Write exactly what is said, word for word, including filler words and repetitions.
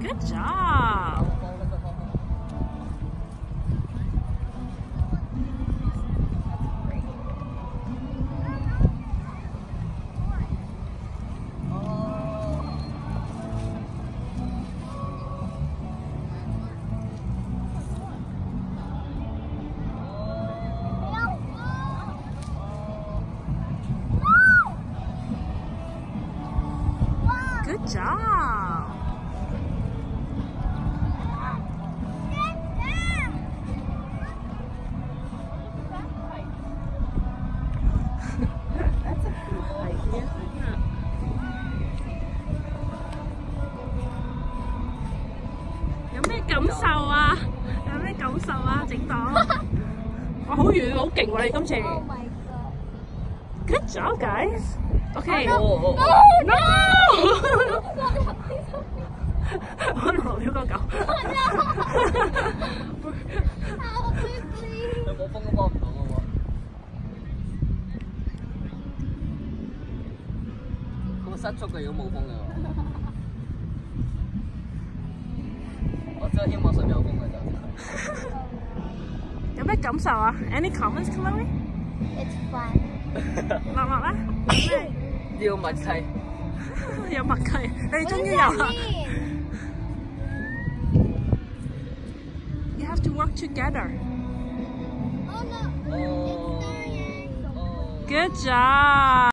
Good job. Good job. That's a cool idea. 有咩感受啊？有咩感受啊？整到哇，好遠，好勁喎！你今次。 Oh my god. Good job, guys. Okay. Oh, oh, oh. No! 我落咗個狗。 佢冇風都幫唔到嘅喎。佢會失速嘅，如果冇風嘅話。我真係希望上面有風嘅就。 有咩感受啊 ？Any comments, Chloe? It's fun. 樂樂咧？ 要默契。 有默契，你哋終於有啦。You have to work together. Oh no. Oh. It's dying. Good job.